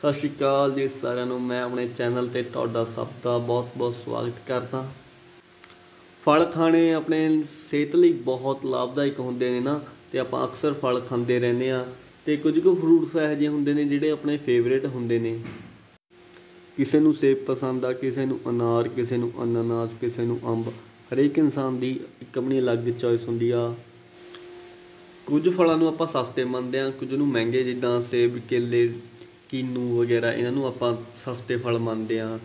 सत श्री अकाल जी सारिਆਂ ਨੂੰ। मैं अपने चैनल ਤੇ ਤੁਹਾਡਾ ਸਭ ਦਾ ਬਹੁਤ ਸਵਾगत करता। फल खाने अपने सेहत ਲਈ बहुत ਲਾਭਦਾਇਕ ਹੁੰਦੇ ਨੇ ਨਾ, ਤੇ ਆਪਾਂ ਅਕਸਰ फल ਖਾਂਦੇ ਰਹਿੰਦੇ ਆ। ਤੇ ਕੁਝ ਕੁ ਫਰੂਟਸ ਇਹੋ ਜਿਹੇ ਹੁੰਦੇ ਨੇ ਜਿਹੜੇ ਆਪਣੇ ਫੇਵਰੇਟ ਹੁੰਦੇ ਨੇ। ਕਿਸੇ ਨੂੰ ਸੇਬ ਪਸੰਦ ਆ, ਕਿਸੇ ਨੂੰ ਅਨਾਰ, ਕਿਸੇ ਨੂੰ ਅਨਾਨਾਸ, ਕਿਸੇ ਨੂੰ ਅੰਬ। ਹਰੇਕ ਇਨਸਾਨ ਦੀ ਇੱਕ ਆਪਣੀ ਅਲੱਗ ਚੋਇਸ ਹੁੰਦੀ ਆ। ਕੁਝ ਫਲਾਂ ਨੂੰ ਆਪਾਂ ਸਸਤੇ ਮੰਨਦੇ ਹਾਂ, ਕੁਝ ਨੂੰ ਮਹਿੰਗੇ, ਜਿੱਦਾਂ ਸੇਬ, ਕੇਲੇ, ਕੀਨੂ ਵਗੈਰਾ, ਇਹਨਾਂ ਨੂੰ ਆਪਾਂ ਸਸਤੇ ਫਲ ਮੰਨਦੇ ਹਾਂ।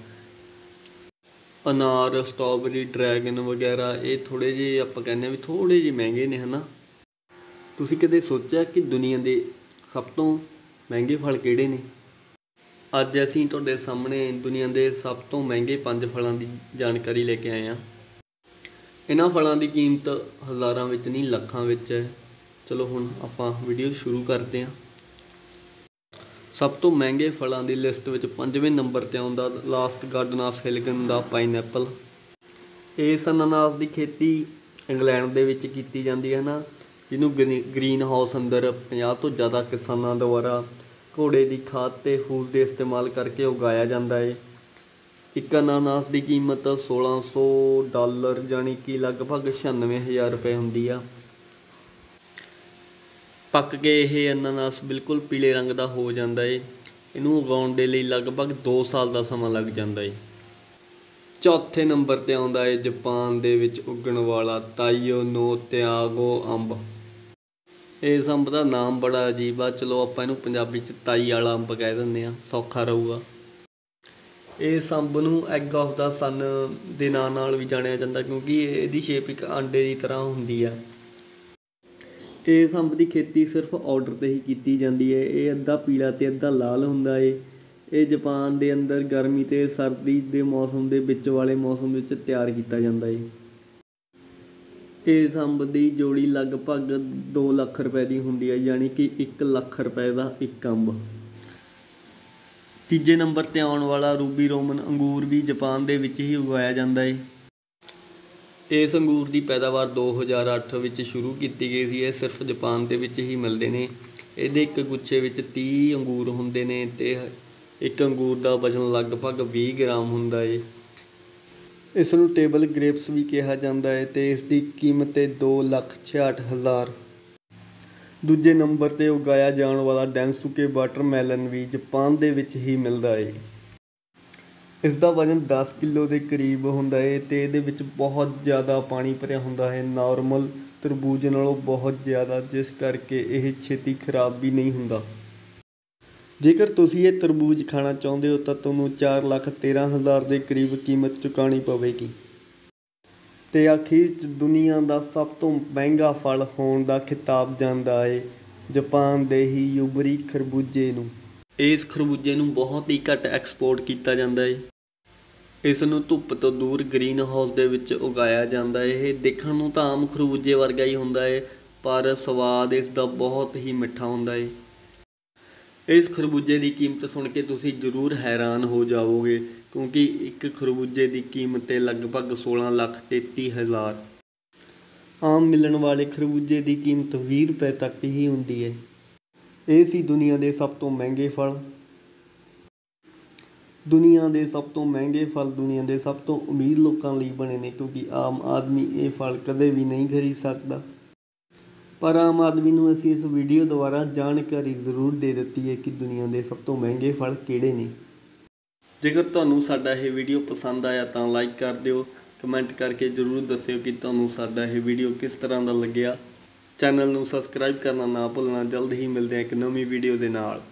ਅਨਾਰ, ਸਟ੍ਰਾਬੇਰੀ, ਡਰੈਗਨ ਵਗੈਰਾ ਇਹ ਥੋੜ੍ਹੇ ਜਿਹੇ ਆਪਾਂ ਕਹਿੰਦੇ ਹਾਂ ਵੀ ਥੋੜ੍ਹੇ ਜਿਹੇ ਮਹਿੰਗੇ ਨੇ, ਹੈ ਨਾ। ਤੁਸੀਂ ਕਦੇ ਸੋਚਿਆ ਕਿ ਦੁਨੀਆ ਦੇ ਸਭ ਤੋਂ ਮਹਿੰਗੇ ਫਲ ਕਿਹੜੇ ਨੇ? ਅੱਜ ਅਸੀਂ ਤੁਹਾਡੇ ਸਾਹਮਣੇ ਦੁਨੀਆ ਦੇ ਸਭ ਤੋਂ ਮਹਿੰਗੇ 5 ਫਲਾਂ ਦੀ ਜਾਣਕਾਰੀ ਲੈ ਕੇ ਆਏ ਹਾਂ। ਇਹਨਾਂ ਫਲਾਂ ਦੀ ਕੀਮਤ ਹਜ਼ਾਰਾਂ ਵਿੱਚ ਨਹੀਂ, ਲੱਖਾਂ ਵਿੱਚ ਹੈ। ਚਲੋ ਹੁਣ ਆਪਾਂ ਵੀਡੀਓ ਸ਼ੁਰੂ ਕਰਦੇ ਹਾਂ। ਸਭ ਤੋਂ ਮਹਿੰਗੇ ਫਲਾਂ ਦੀ ਲਿਸਟ ਵਿੱਚ 5ਵੇਂ ਨੰਬਰ 'ਤੇ ਆਉਂਦਾ ਲਾਸਟ ਗਾਰਡਨ ਆਫ ਹਿਲਗਨ ਦਾ ਪਾਈਨਐਪਲ। ਇਸ ਅਨਾਨਾਸ ਦੀ ਖੇਤੀ ਇੰਗਲੈਂਡ ਦੇ ਵਿੱਚ ਕੀਤੀ ਜਾਂਦੀ ਹੈ ਨਾ, ਜਿਹਨੂੰ ਗ੍ਰੀਨ ਹਾਊਸ ਅੰਦਰ 50 ਤੋਂ ਜ਼ਿਆਦਾ ਕਿਸਾਨਾਂ ਦੁਆਰਾ ਘੋੜੇ ਦੀ ਖਾਦ ਅਤੇ ਫੂਲ ਦੇ ਇਸਤੇਮਾਲ ਕਰਕੇ ਉਗਾਇਆ ਜਾਂਦਾ ਹੈ। ਇੱਕ ਅਨਾਨਾਸ ਦੀ ਕੀਮਤ $1600 ਜਾਣੀ ਕਿ ਲਗਭਗ 96,000 ਰੁਪਏ ਹੁੰਦੀ ਆ। ਪੱਕ ਕੇ ਇਹ ਅਨਾਨਾਸ ਬਿਲਕੁਲ ਪੀਲੇ ਰੰਗ ਦਾ ਹੋ ਜਾਂਦਾ ਏ। ਇਹਨੂੰ ਉਗਾਉਣ ਦੇ ਲਈ ਲਗਭਗ 2 ਸਾਲ ਦਾ ਸਮਾਂ ਲੱਗ ਜਾਂਦਾ ਏ। ਚੌਥੇ ਨੰਬਰ 'ਤੇ ਆਉਂਦਾ ਏ ਜਾਪਾਨ ਦੇ ਵਿੱਚ ਉੱਗਣ ਵਾਲਾ ਤਾਈਓ ਨੋ ਤਿਆਗੋ ਅੰਬ। ਇਸ ਅੰਬ ਦਾ ਨਾਮ ਬੜਾ ਅਜੀਬ ਆ, ਚਲੋ ਆਪਾਂ ਇਹਨੂੰ ਪੰਜਾਬੀ 'ਚ ਤਾਈ ਵਾਲਾ ਅੰਬ ਕਹਿ ਦਿੰਦੇ ਹਾਂ, ਸੌਖਾ ਰਹੂਗਾ। ਇਸ ਅੰਬ ਨੂੰ ਐਗ ਆਫ ਦਾ ਸਨ ਦੇ ਨਾਂ ਨਾਲ ਵੀ ਜਾਣਿਆ ਜਾਂਦਾ, ਕਿਉਂਕਿ ਇਹਦੀ ਸ਼ੇਪ ਇੱਕ ਆਂਡੇ ਦੀ ਤਰ੍ਹਾਂ ਹੁੰਦੀ ਆ। ਇਸ ਅੰਬ ਦੀ ਖੇਤੀ ਸਿਰਫ ਆਰਡਰ 'ਤੇ ਹੀ ਕੀਤੀ ਜਾਂਦੀ ਹੈ। ਇਹ ਅੱਧਾ ਪੀਲਾ ਅਤੇ ਅੱਧਾ ਲਾਲ ਹੁੰਦਾ ਏ। ਇਹ ਜਾਪਾਨ ਦੇ ਅੰਦਰ ਗਰਮੀ ਅਤੇ ਸਰਦੀ ਦੇ ਮੌਸਮ ਦੇ ਵਿੱਚ ਵਾਲੇ ਮੌਸਮ ਵਿੱਚ ਤਿਆਰ ਕੀਤਾ ਜਾਂਦਾ ਏ। ਇਸ ਅੰਬ ਦੀ ਜੋੜੀ ਲਗਭਗ 2 ਲੱਖ ਰੁਪਏ ਦੀ ਹੁੰਦੀ ਹੈ, ਯਾਨੀ ਕਿ 1 ਲੱਖ ਰੁਪਏ ਦਾ ਇੱਕ ਅੰਬ। ਤੀਜੇ ਨੰਬਰ 'ਤੇ ਆਉਣ ਵਾਲਾ ਰੂਬੀ ਰੋਮਨ ਅੰਗੂਰ ਵੀ ਜਾਪਾਨ ਦੇ ਵਿੱਚ ਹੀ ਉਗਾਇਆ ਜਾਂਦਾ ਏ। ਇਸ ਅੰਗੂਰ ਦੀ ਪੈਦਾਵਾਰ 2008 ਵਿੱਚ ਸ਼ੁਰੂ ਕੀਤੀ ਗਈ ਸੀ। ਇਹ ਸਿਰਫ ਜਾਪਾਨ ਦੇ ਵਿੱਚ ਹੀ ਮਿਲਦੇ ਨੇ। ਇਹਦੇ ਇੱਕ ਗੁੱਛੇ ਵਿੱਚ 30 ਅੰਗੂਰ ਹੁੰਦੇ ਨੇ ਅਤੇ ਇੱਕ ਅੰਗੂਰ ਦਾ ਵਜ਼ਨ ਲਗਭਗ 20 ਗ੍ਰਾਮ ਹੁੰਦਾ ਏ। ਇਸ ਨੂੰ ਟੇਬਲ ਗ੍ਰੇਪਸ ਵੀ ਕਿਹਾ ਜਾਂਦਾ ਹੈ ਅਤੇ ਇਸ ਦੀ ਕੀਮਤ ਹੈ 2,66,000। ਦੂਜੇ ਨੰਬਰ 'ਤੇ ਉਗਾਇਆ ਜਾਣ ਵਾਲਾ ਡੈਨਸੂਕੇ ਵਾਟਰਮੈਲਨ ਵੀ ਜਾਪਾਨ ਦੇ ਵਿੱਚ ਹੀ ਮਿਲਦਾ ਏ। ਇਸ ਦਾ ਵਜ਼ਨ 10 ਕਿਲੋ ਦੇ ਕਰੀਬ ਹੁੰਦਾ ਹੈ ਅਤੇ ਇਹਦੇ ਵਿੱਚ ਬਹੁਤ ਜ਼ਿਆਦਾ ਪਾਣੀ ਭਰਿਆ ਹੁੰਦਾ ਹੈ, ਨਾਰਮਲ ਤਰਬੂਜ ਨਾਲੋਂ ਬਹੁਤ ਜ਼ਿਆਦਾ, ਜਿਸ ਕਰਕੇ ਇਹ ਛੇਤੀ ਖਰਾਬ ਵੀ ਨਹੀਂ ਹੁੰਦਾ। ਜੇਕਰ ਤੁਸੀਂ ਇਹ ਤਰਬੂਜ ਖਾਣਾ ਚਾਹੁੰਦੇ ਹੋ ਤਾਂ ਤੁਹਾਨੂੰ 4,13,000 ਦੇ ਕਰੀਬ ਕੀਮਤ ਚੁਕਾਉਣੀ ਪਵੇਗੀ। ਅਤੇ ਆਖਿਰ 'ਚ ਦੁਨੀਆ ਦਾ ਸਭ ਤੋਂ ਮਹਿੰਗਾ ਫਲ ਹੋਣ ਦਾ ਖਿਤਾਬ ਜਾਂਦਾ ਹੈ ਜਾਪਾਨ ਦੇ ਹੀ ਯੂਬਰੀ ਖਰਬੂਜੇ ਨੂੰ। ਇਸ ਖਰਬੂਜੇ ਨੂੰ ਬਹੁਤ ਹੀ ਘੱਟ ਐਕਸਪੋਰਟ ਕੀਤਾ ਜਾਂਦਾ ਹੈ। ਇਸ ਨੂੰ ਧੁੱਪ ਤੋਂ ਦੂਰ ਗ੍ਰੀਨ ਹਾਊਸ ਦੇ ਵਿੱਚ ਉਗਾਇਆ ਜਾਂਦਾ ਹੈ। ਇਹ ਦੇਖਣ ਨੂੰ ਤਾਂ ਆਮ ਖਰਬੂਜੇ ਵਰਗਾ ਹੀ ਹੁੰਦਾ ਹੈ, ਪਰ ਸਵਾਦ ਇਸ ਦਾ ਬਹੁਤ ਹੀ ਮਿੱਠਾ ਹੁੰਦਾ ਹੈ। ਇਸ ਖਰਬੂਜੇ ਦੀ ਕੀਮਤ ਸੁਣ ਕੇ ਤੁਸੀਂ ਜ਼ਰੂਰ ਹੈਰਾਨ ਹੋ ਜਾਵੋਗੇ, ਕਿਉਂਕਿ ਇੱਕ ਖਰਬੂਜੇ ਦੀ ਕੀਮਤ ਹੈ ਲਗਭਗ 16,33,000। ਆਮ ਮਿਲਣ ਵਾਲੇ ਖਰਬੂਜੇ ਦੀ ਕੀਮਤ 20 ਰੁਪਏ ਤੱਕ ਹੀ ਹੁੰਦੀ ਹੈ। ਇਹ ਸੀ ਦੁਨੀਆ ਦੇ ਸਭ ਤੋਂ ਮਹਿੰਗੇ ਫਲ। ਦੁਨੀਆ ਦੇ ਸਭ ਤੋਂ ਮਹਿੰਗੇ ਫਲ ਦੁਨੀਆ ਦੇ ਸਭ ਤੋਂ ਅਮੀਰ ਲੋਕਾਂ ਲਈ ਬਣੇ ਨੇ, ਕਿਉਂਕਿ ਆਮ ਆਦਮੀ ਇਹ ਫਲ ਕਦੇ ਵੀ ਨਹੀਂ ਖਰੀਦ ਸਕਦਾ। ਪਰ ਆਮ ਆਦਮੀ ਨੂੰ ਅਸੀਂ ਇਸ ਵੀਡੀਓ ਦੁਆਰਾ ਜਾਣਕਾਰੀ ਜ਼ਰੂਰ ਦੇ ਦਿੱਤੀ ਹੈ ਕਿ ਦੁਨੀਆ ਦੇ ਸਭ ਤੋਂ ਮਹਿੰਗੇ ਫਲ ਕਿਹੜੇ ਨੇ। ਜੇਕਰ ਤੁਹਾਨੂੰ ਸਾਡਾ ਇਹ ਵੀਡੀਓ ਪਸੰਦ ਆਇਆ ਤਾਂ ਲਾਈਕ ਕਰ ਦਿਓ, ਕਮੈਂਟ ਕਰਕੇ ਜ਼ਰੂਰ ਦੱਸਿਓ ਕਿ ਤੁਹਾਨੂੰ ਸਾਡਾ ਇਹ ਵੀਡੀਓ ਕਿਸ ਤਰ੍ਹਾਂ ਦਾ ਲੱਗਿਆ। ਚੈਨਲ ਨੂੰ ਸਬਸਕ੍ਰਾਈਬ ਕਰਨਾ ਨਾ ਭੁੱਲਣਾ। ਜਲਦ ਹੀ ਮਿਲਦੇ ਹਾਂ ਇੱਕ ਨਵੀਂ ਵੀਡੀਓ ਦੇ ਨਾਲ।